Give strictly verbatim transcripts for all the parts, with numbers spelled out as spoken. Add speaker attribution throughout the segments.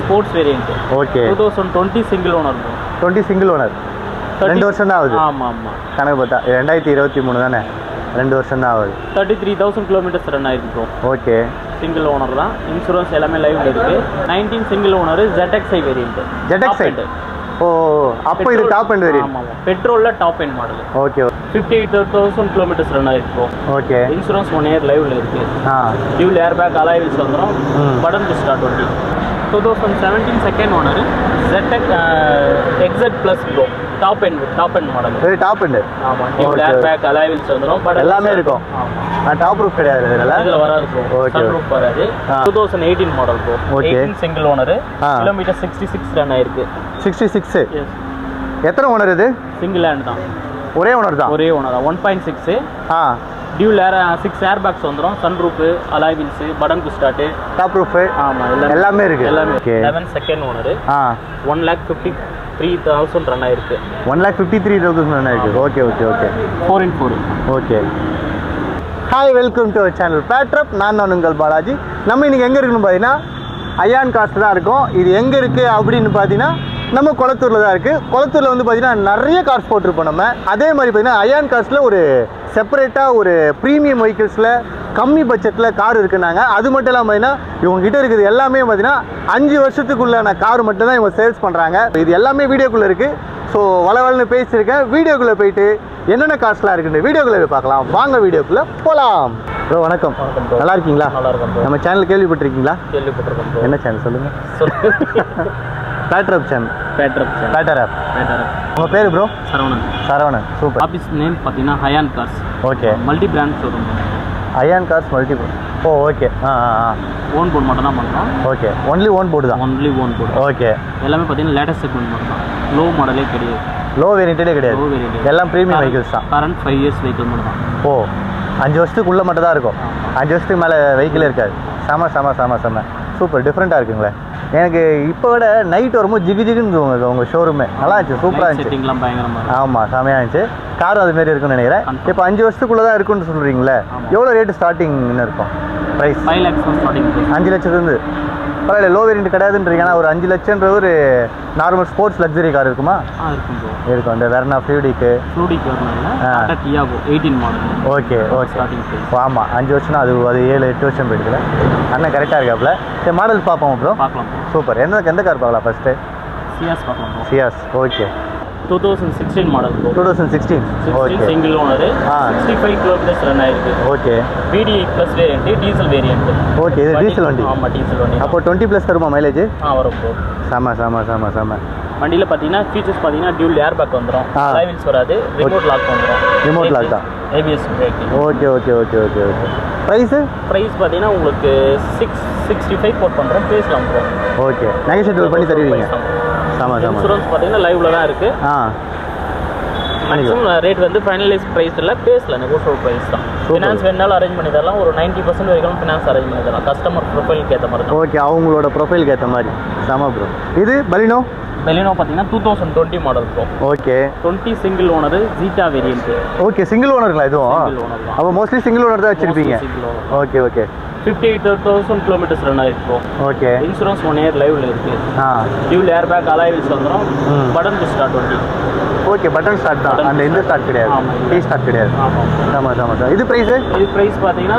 Speaker 1: Sports variant. Okay. twenty twenty single owner bro. twenty single owner. ரெண்டு வருஷம் தான் ஆகுது. ஆமா ஆமா. கணக்கு பார்த்தா ரெண்டாயிரத்தி இருபத்தி மூணு தானே. ரெண்டு வருஷம் தான் ஆகுது. thirty three thousand kilometres run ஆயிருக்கு ப்ரோ. ஓகே. சிங்கிள் ஓனர் தான். இன்சூரன்ஸ் எல்லாமே லைவ்ல இருக்கு. nineteen single owner Z X I variant. Z X I. ஓ அப்போ இது டாப் எண்ட் வேரியன்ட். ஆமா ஆமா. பெட்ரோல்ல top end model. Okay. fifty-eight thousand kilometres run ஆயிருக்கு bro. Okay. Insurance one year லைவ்ல இருக்கு. ஆ. Dual air bag alloy wheels வந்துரும். பட்டன் புஷ் ஸ்டார்ட் வண்டி. twenty seventeen second owner Z X X Z Plus bro. Top end top end model. Very top end. ஆமா. Dual air bag alloy wheels வந்துரும். But எல்லாமே இருக்கும். ஆமா. Top roof கிடையாது இதெல்லாம். இதுல வராது ப்ரோ. ஓகே. சன் ரூஃப் வராது. twenty eighteen model bro. eighteen single owner. Kilometre sixty-six run ஆயிருக்கு. sixty-six. எஸ். எத்தனை ஓனர் இது? சிங்கிள் ஹேண்ட் தான். ஒரே ஓனர் தான். ஒரே ஓனர் தான். one point six. ஆ. Dual air six air bags வந்துரும். Sun roof, alloy wheels, button push start, top roof. ஆமா எல்லாமே எல்லாமே இருக்கு. எல்லாமே. eleven second owner. ஆ. one lakh fifty-three thousand run ஆயிருக்கு. one lakh fifty-three thousand run ஆயிருக்கு. Okay okay okay. four in four. Okay. Hi, welcome to our channel பேட்ரப். நான் தான் உங்கள் பாலாஜி. நம்ம இன்னைக்கு எங்கே இருக்குன்னு பார்த்தீங்கன்னா அயான் கார்ஸ் தான் இருக்கும். இது எங்கே இருக்குது அப்படின்னு பார்த்தீங்கன்னா நம்ம கொளத்தூரில் தான் இருக்குது. கொளத்தூரில் வந்து பார்த்தீங்கன்னா நிறைய கார்ஸ் போட்டிருப்போம் நம்ம. அதே மாதிரி பார்த்தீங்கன்னா அயான் கார்ஸில் ஒரு செப்பரேட்டாக ஒரு ப்ரீமியம் வெஹிக்கிள்ஸில் கம்மி பட்ஜெட்டில் கார் இருக்குன்னாங்க. அது மட்டும் இல்லாமல் பார்த்தீங்கன்னா இவங்ககிட்ட இருக்குது எல்லாமே பார்த்தீங்கன்னா அஞ்சு வருஷத்துக்குள்ளான கார் மட்டும் தான் இவங்க சேல்ஸ் பண்ணுறாங்க. இது எல்லாமே வீடியோக்குள்ளே இருக்குது. ஸோ வளவலன்னு பேசியிருக்கேன். வீடியோக்குள்ளே போயிட்டு என்னென்ன கார்ஸ்லாம் இருக்குன்னு வீடியோக்குள்ளே போய் பார்க்கலாம். வாங்க வீடியோக்குள்ளே போகலாம். ப்ரோ வணக்கம். நல்லா இருக்கீங்களா? நல்லா இருக்கும். நம்ம சேனல் கேள்விப்பட்டிருக்கீங்களா? கேள்விப்பட்டிருக்கோம். என்ன சேனல் சொல்லுங்கள். பேட்ரப் சேனல். பேட்ரப் சேனல். பேட்டரப். பேட்டரப். உங்கள் பேர் bro? Saravanan. Saravanan. Super. Office name பார்த்தீங்கன்னா Ayan cars. Okay. Multi brand showroom. Ayan cars multi. Oh okay. ஆ ஆ ஓன் போர்டு மட்டும் தான் பண்ணுறோம். ஓகே. ஒன்லி ஓன் போர்டு தான். Only own board. ஓகே. எல்லாமே பார்த்தீங்கன்னா லேட்டஸ்ட் செக்மெண்ட் மட்டும் தான். லோ மாடலே கிடையாது. லோ வேரியண்ட்டே கிடையாது. லோ வேரியண்ட் எல்லாம் ப்ரீமியம் வெஹிக்கிள்ஸ் தான். கரண்ட் ஃபைவ் இயர்ஸ் வெஹிக்கிள் மட்டும் தான். ஓ அஞ்சு வருஷத்துக்குள்ளே மட்டும் தான் இருக்கும். அஞ்சு வருஷத்துக்கு மேலே வெஹிக்கிளே இருக்காது. செம செம செம செம சூப்பர். டிஃப்ரெண்ட்டாக இருக்குங்களே. எனக்கு இப்போ விட நைட் வரும்போது ஜிகு ஜிகுன்னு தோணுது உங்கள் ஷோரூமே. நல்லா இருந்துச்சு. சூப்பராக இருந்துச்சு. பயங்கரமாக. ஆமாம் செமையாக இருந்துச்சு. கார் அதுமாரி இருக்குன்னு நினைக்கிறேன். இப்போ அஞ்சு வருஷத்துக்குள்ளே தான் இருக்குன்னு சொல்கிறீங்களே. எவ்வளோ ரேட்டு ஸ்டார்டிங்னு இருக்கும் ப்ரைஸ்? Five lakhs starting. அஞ்சு லட்சத்துலேருந்து. பரவாயில்ல. லோ வேரியண்ட் கிடையாதுன்றீங்க. ஆனால் ஒரு அஞ்சு லட்சம்ன்றது ஒரு நார்மல் ஸ்போர்ட்ஸ் லக்ஸரி கார் இருக்குமா? இருக்கும். அந்த Verna fluidic fluidic eighteen model. Okay okay. ஆமாம் அஞ்சு வருஷம்னா அது அது ஏழு எட்டு வருஷம் போயிடுதுல. அண்ணன் கரெக்டாக இருக்காப்புல. சரி மாடல் பார்ப்போம் ப்ரோ. பார்க்கலாம். சூப்பர். எந்த எந்த கார் பார்க்கலாம் ஃபஸ்ட்டு? சியாஸ் பார்க்கலாம். Ciaz. Okay. twenty sixteen model. twenty sixteen. Okay. Single owner. sixty-five kilometres run ஆயிருக்கு. Okay. V D I plus variant, diesel variant. Okay. இது டீசல் வண்டி. ஆமா டீசல் வண்டி. அப்போ twenty ப்ளஸ் தருமா மைலேஜ்? ஆ வரும் ப்ரோ. சம சம சம சம. வண்டியில் பார்த்தீங்கன்னா ஃபீச்சர்ஸ் பார்த்தீங்கன்னா டியூல் ஏர் பேக் வந்துடும். அலாய் வீல்ஸ் வராது. ரிமோட் லாக் வந்துடும். ரிமோட் லாக் தான். A B S brake. Okay okay okay okay okay. Price? Price பார்த்தீங்கன்னா உங்களுக்கு சிக்ஸ் சிக்ஸ்டி ஃபைவ் போட் பண்ணுறோம். பேசலாம் ப்ரோ. ஓகே. நெகோஷியேட் பண்ணி தருவீங்க? ஆமாம் ஆமாம். இன்சூரன்ஸ் பார்த்தீங்கன்னா லைவ்ல தான் இருக்குது. ஆ மேக்ஸிமம் ரேட் வந்து ஃபைனலைஸ் ப்ரைஸ் இல்லை. பேசல நெகோஷியபிள் ப்ரைஸ் தான். ஃபினான்ஸ் வேணாலும் அரேஞ்ச் பண்ணி தரலாம். ஒரு நைன்ட்டி பர்சன்ட் வரைக்கும் ஃபினான்ஸ் அரேஞ்ச் பண்ணி தரலாம். கஸ்டமர் ப்ரொஃபைலுக்கு ஏற்ற மாதிரி தான். ஓகே. அவங்களோட ப்ரொஃபைலுக்கு ஏற்ற மாதிரி. சம ப்ரோ. இது பலினோ? பலினோ பார்த்தீங்கன்னா two thousand twenty model bro. Okay. Twenty single owner Zeta variant. Okay. சிங்கிள் ஓனருங்களா இதுவும்? அப்போ மோஸ்ட்லி சிங்கிள் ஓனர் தான் வச்சிருப்பீங்க. Okay okay. fifty-eight thousand kilometres run ஆயிருக்கு. ஓகே. இன்சூரன்ஸ் ஒன் இயர் லைவ்ல இருக்கு. ஆ. Dual air bag alloy wheels வந்துரும். பட்டன் புஷ் ஸ்டார்ட் வண்டி. ஓகே. பட்டன் ஸ்டார்ட் தான். அந்த இந்த ஸ்டார்ட் கிடையாது. டீ ஸ்டார்ட் கிடையாது. ஆமாம் ஆமாம் ஆமாம். இது ப்ரைஸ்? இது ப்ரைஸ் பார்த்தீங்கன்னா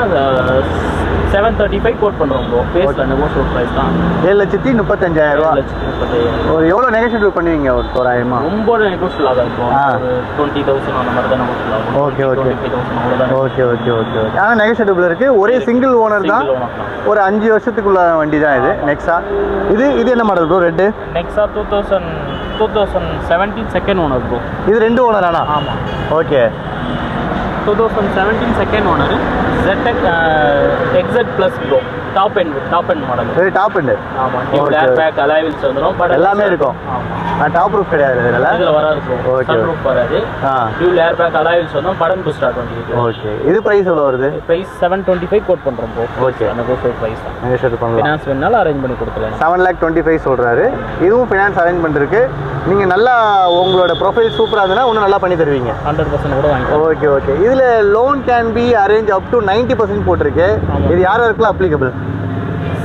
Speaker 1: செவன் தேர்ட்டி ஃபைவ் கோட் பண்ணுறோம் ப்ரோ. பேஸில் நெகோஷியபிள் ப்ரைஸ் தான். ஏழு லட்சத்தி முப்பத்தஞ்சாயிரம் ரூபா. லட்சத்தி முப்பத்தாயிரம். ஒரு எவ்வளோ நெகோஷியபிள் பண்ணுவீங்க ஒரு தோராயமா? ரொம்ப நெகோஷியபிள் ஆகும் இப்போ. டுவெண்ட்டி தௌசண்ட் அந்த மாதிரி தான் நெகோஷியபிள் ஆகும். Okay okay. Okay okay okay okay. ஆனால் நெகோஷியபிள் இருக்குது. ஒரே சிங்கிள் ஓனர் தான். ஒரு அஞ்சு வருஷத்துக்குள்ள வண்டி தான் இது. நெக்ஸா. இது இது என்ன model bro? Red Nexa two thousand two thousand seventeen second owner bro. இது ரெண்டு ஓனர் ஆனா? ஆமாம். Okay. Two thousand seventeen second owner. Z X Z plus bro. Top end top end model. Very top end. ஆமாம். Dual air bag alloy wheels வந்துடும். But எல்லாமே இருக்கும். ஆமாம். Top roof கிடையாது இதில். இதில் வராது ப்ரோ. ஓகே. சன் ரூஃப் வராது. ஆ. Dual air bag alloy wheels வந்துடும். பட்டன் புஷ் ஸ்டார்ட் வண்டி. ஓகே. இது ப்ரைஸ் எவ்வளோ வருது? Price seven twenty five quote பண்ணுறோம் ப்ரோ. ஓகே. நெகோஷியபிள் ப்ரைஸ் தான். நெகோஷியபிள் பண்ணலாம். ஃபினான்ஸ் வேணாலும் அரேஞ்ச் பண்ணி கொடுக்கலாம். செவன் லேக் டுவெண்ட்டி ஃபைவ் சொல்கிறாரு. இதுவும் ஃபினான்ஸ் அரேஞ்ச் பண்ணிருக்கு. நீங்கள் நல்லா உங்களோட ப்ரொஃபைல் சூப்பராக இருந்ததுன்னா இன்னும் நல்லா பண்ணி தருவீங்க. ஹண்ட்ரட் பர்சன்ட் கூட வாங்கி. Okay okay. இதில் loan can be arrange up to ninety percent போட்டிருக்கு. இது யார் யாருக்குலாம் applicable?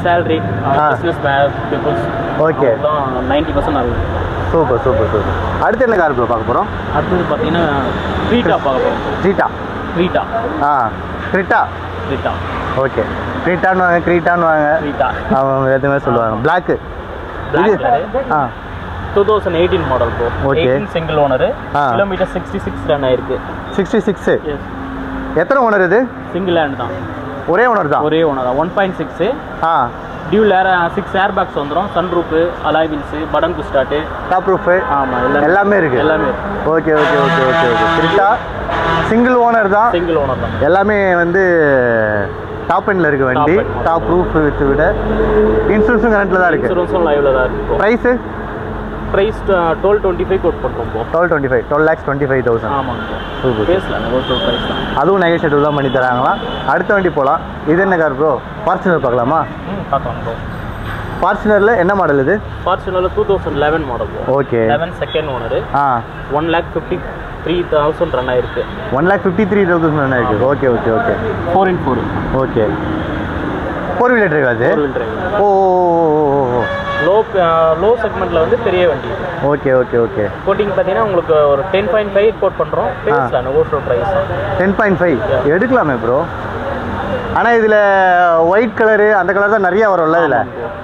Speaker 2: salary, uh, business people.
Speaker 1: Okay.
Speaker 2: ninety percent ஆகும்.
Speaker 1: Super, super, super. அடுத்து என்ன கார் ப்ரோ பார்க்க போறோம்?
Speaker 2: அடுத்து பாத்தீங்கன்னா க்ரீட்டா பார்க்க போறோம்.
Speaker 1: க்ரீட்டா.
Speaker 2: க்ரீட்டா.
Speaker 1: ஆ, க்ரீட்டா.
Speaker 2: க்ரீட்டா.
Speaker 1: ஓகே. க்ரீட்டான்னு வாங்க, க்ரீட்டான்னு வாங்க.
Speaker 2: க்ரீட்டா.
Speaker 1: அவங்க எதுவுமே சொல்லுவாங்க. Black.
Speaker 2: Black. ஆ. twenty eighteen model bro.
Speaker 1: Okay.
Speaker 2: eighteen single owner. Kilometre sixty-six run ஆயிருக்கு.
Speaker 1: sixty-six.
Speaker 2: எஸ்.
Speaker 1: எத்தனை ஓனர் இது?
Speaker 2: சிங்கிள் ஹேண்ட் தான்.
Speaker 1: ஒரே ஓனர் தான்.
Speaker 2: ஒரே ஓனர் தான். one point six.
Speaker 1: ஆ.
Speaker 2: Dual air six air bags வந்துரும். Sun roof, alloy wheels, button push start,
Speaker 1: top roof.
Speaker 2: ஆமா,
Speaker 1: எல்லாமே இருக்கு.
Speaker 2: எல்லாமே.
Speaker 1: Okay okay okay okay okay. Creta single owner தான்.
Speaker 2: சிங்கிள் ஓனர் தான். எல்லாமே
Speaker 1: வந்து டாப் எண்ட்ல இருக்கு வண்டி. டாப் ரூஃப் வச்சு விட இன்சூரன்ஸும் கரண்ட்ல தான் இருக்கு.
Speaker 2: இன்சூரன்ஸும் லைவ்ல தான் இருக்கு.
Speaker 1: Price
Speaker 2: price twelve twenty-five quote பண்றோம் bro.
Speaker 1: twelve twenty-five twelve lakhs twenty-five thousand.
Speaker 2: ஆமாங்க ப்ரோ. சூப்பர். பேசல நெகோஷியபிள் பிரைஸ் தான். அதுவும்
Speaker 1: நெகோஷியபிள் தான் பண்ணி தராங்களா? அடுத்த வண்டி போலாம். இது என்ன கார் ப்ரோ? ஃபார்ச்சுனர் பார்க்கலாமா?
Speaker 2: ம், பார்க்கலாம் ப்ரோ.
Speaker 1: ஃபார்ச்சுனர்ல என்ன மாடல் இது?
Speaker 2: ஃபார்ச்சுனர்ல twenty eleven model bro.
Speaker 1: Okay.
Speaker 2: eleven second owner. ஆ. one lakh fifty-three thousand run ஆயிருக்கு.
Speaker 1: one lakh fifty-three thousand run ஆயிருக்கு. Okay okay okay.
Speaker 2: four in four.
Speaker 1: Okay. Four wheeler drive அது?
Speaker 2: Four wheeler drive.
Speaker 1: ஓ ஓ.
Speaker 2: Low low செக்மெண்ட்ல வந்து பெரிய வண்டி.
Speaker 1: Okay okay okay.
Speaker 2: கோட்டிங் பார்த்தீங்கன்னா உங்களுக்கு ஒரு ten point five கோட் பண்ணுறோம். பேசலாம் நெகோஷியபிள் ப்ரைஸ் தான்.
Speaker 1: ten point five எடுக்கலாமே ப்ரோ. ஆனால் இதில் ஒயிட் கலரு அந்த கலர் தான் நிறையா வரும்ல இதில்.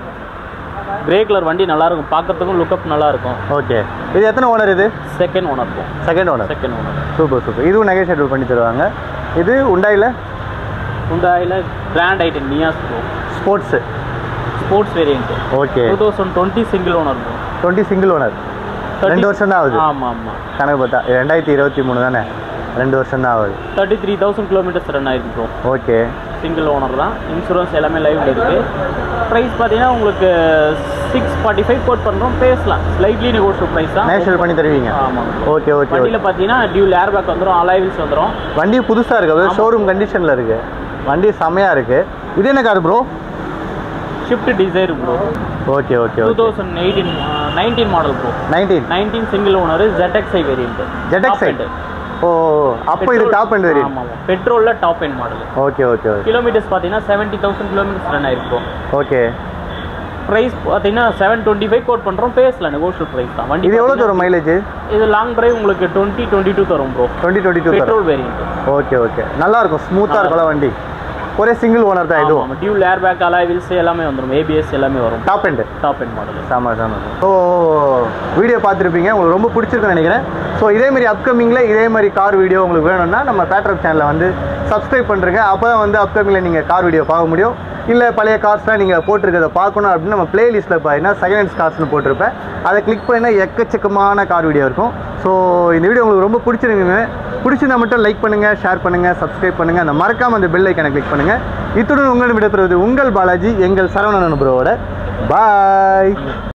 Speaker 2: கிரே கலர் வண்டி நல்லா இருக்கும், பார்க்கறதுக்கும் லுக்கப் நல்லா இருக்கும்.
Speaker 1: ஓகே. இது எத்தனை ஓனர் இது?
Speaker 2: Second owner bro.
Speaker 1: Second owner.
Speaker 2: Second owner.
Speaker 1: Super super. இதுவும் நெகோஷியபிள் பண்ணி தருவாங்க. இது உண்டாயில்
Speaker 2: உண்டாயில் grand I ten Nios bro.
Speaker 1: Sports
Speaker 2: sports variant.
Speaker 1: Okay.
Speaker 2: twenty twenty single owner bro.
Speaker 1: Twenty single owner. ரெண்டு வருஷம் தான் ஆகுது.
Speaker 2: ஆமாம் ஆமாம்.
Speaker 1: கணக்கு பார்த்தா ரெண்டாயிரத்தி இருபத்தி மூணு தானே, ரெண்டு வருஷம் தான் ஆகுது.
Speaker 2: Thirty three thousand kilometres run ஆயிருக்கு ப்ரோ.
Speaker 1: ஓகே. சிங்கிள்
Speaker 2: ஓனர் தான். இன்சூரன்ஸ் எல்லாமே லைவ்ல இருக்குது. ப்ரைஸ் பார்த்தீங்கன்னா உங்களுக்கு சிக்ஸ் ஃபார்ட்டி ஃபைவ் கோட் பண்ணுறோம். பேசலாம், ஸ்லைட்லி நெகோஷியபிள் ப்ரைஸ் தான்.
Speaker 1: நேஷனல் பண்ணி தருவீங்க?
Speaker 2: ஆமாம்.
Speaker 1: Okay okay.
Speaker 2: வண்டியில் பார்த்தீங்கன்னா டியூல் ஏர் பேக் வந்துடும், அலாய் வீல்ஸ் வந்துடும்.
Speaker 1: வண்டி புதுசாக இருக்குது, ஷோரூம் கண்டிஷனில் இருக்குது. வண்டி செமையாக இருக்குது. இது என்ன car bro?
Speaker 2: Swift Dzire bro.
Speaker 1: Okay okay.
Speaker 2: twenty eighteen nineteen model bro.
Speaker 1: nineteen
Speaker 2: nineteen single owner. Z X I variant.
Speaker 1: Z X I. ஓ, அப்போ இது டாப் எண்ட் வேரியன்ட்.
Speaker 2: ஆமாம், பெட்ரோல்ல top end model.
Speaker 1: Okay okay okay.
Speaker 2: Kilometres பார்த்தீங்கன்னா seventy thousand kilometres run ஆயிருக்கும்.
Speaker 1: Okay.
Speaker 2: Price பார்த்தீங்கன்னா seven twenty five quote பண்ணுறோம். பேசலாம், negotiable price தான். வண்டி
Speaker 1: இது எவ்வளோ தரும் மைலேஜ்?
Speaker 2: இது லாங் டிரைவ் உங்களுக்கு டுவெண்ட்டி டுவெண்ட்டி டூ தரும் bro.
Speaker 1: Twenty twenty two
Speaker 2: petrol variant.
Speaker 1: Okay okay. நல்லா இருக்கும், ஸ்மூத்தாக இருக்கும் வண்டி. ஒரே சிங்கிள் ஓனர் தான் இதுவும்.
Speaker 2: Dual air bag, alloy wheels எல்லாமே வந்துடும். A B S எல்லாமே வரும்.
Speaker 1: Top end.
Speaker 2: Top end model.
Speaker 1: சாமா சாமா. ஸோ வீடியோ பார்த்துருப்பீங்க, உங்களுக்கு ரொம்ப பிடிச்சிருக்குன்னு நினைக்கிறேன். ஸோ இதேமாதிரி அப்கமிங்கில் இதே மாதிரி கார் வீடியோ உங்களுக்கு வேணும்னா நம்ம பேட்டரப் சேனலை வந்து சப்ஸ்கிரைப் பண்ணுறேங்க. அப்போ தான் வந்து அப்கமிங்கில் நீங்கள் கார் வீடியோ பார்க்க முடியும். இல்லை பழைய கார்ஸ்லாம் நீங்கள் போட்டிருக்கிறத பார்க்கணும் அப்படின்னு நம்ம பிளேலிஸ்ட்டில் பார்த்தீங்கன்னா செகண்ட் ஹேண்ட்ஸ் கார்ஸ்னு போட்டிருப்பேன். அதை கிளிக் பண்ணினா எக்கச்சக்கமான கார் வீடியோ இருக்கும். ஸோ இந்த வீடியோ உங்களுக்கு ரொம்ப பிடிச்சிருக்குங்க. பிடிச்சிருந்தா மட்டும் லைக் பண்ணுங்கள், ஷேர் பண்ணுங்கள், சப்ஸ்கிரைப் பண்ணுங்கள். அந்த மறக்காமல் அந்த பெல் ஐக்கனை கிளிக் பண்ணுங்கள். இத்துடன் உங்களிடம் விடைபெறுவது உங்கள் பாலாஜி, எங்கள் சரவணன் ப்ரோவோட. பாய்.